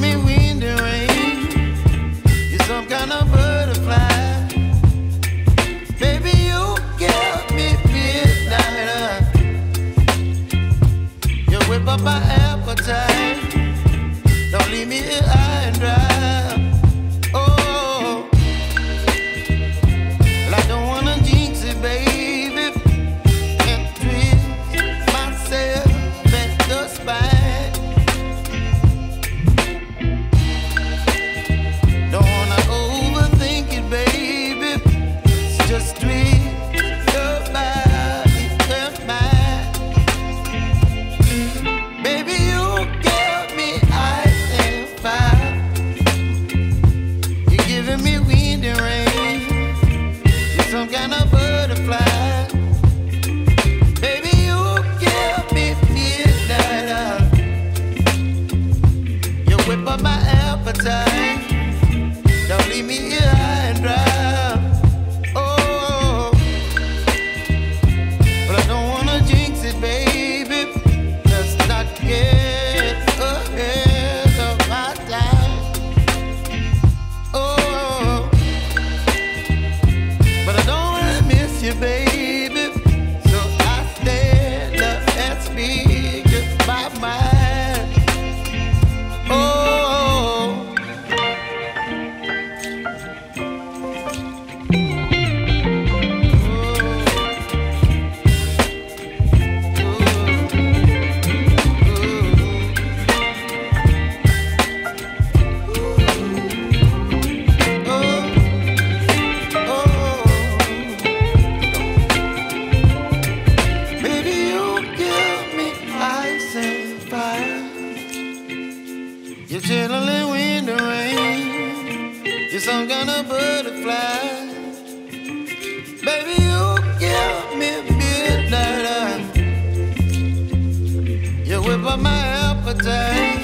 me wind and rain. You're some kind of butterfly. Baby, you give me midnight. You whip up my appetite. Don't leave me here high and dry. Oh, well, I don't wanna jinx it, baby, and twist myself at the spine. Don't wanna overthink it, baby. It's just twist your body and mine. Baby, you give me ice and fire. You're giving me wind and rain. You're some kind of butterfly. Baby, you give me midnight. You whip up my appetite. Don't leave me here high and dry. Oh, but I don't wanna jinx it, baby. Let's not get ahead of my time. Oh, but I don't wanna miss you, baby. So I stand up and speak my mind. Oh, baby, you give me ice and fire. You're chilling wind and rain. You're some kind of butterfly. Baby, you give me midnight. You whip up my appetite.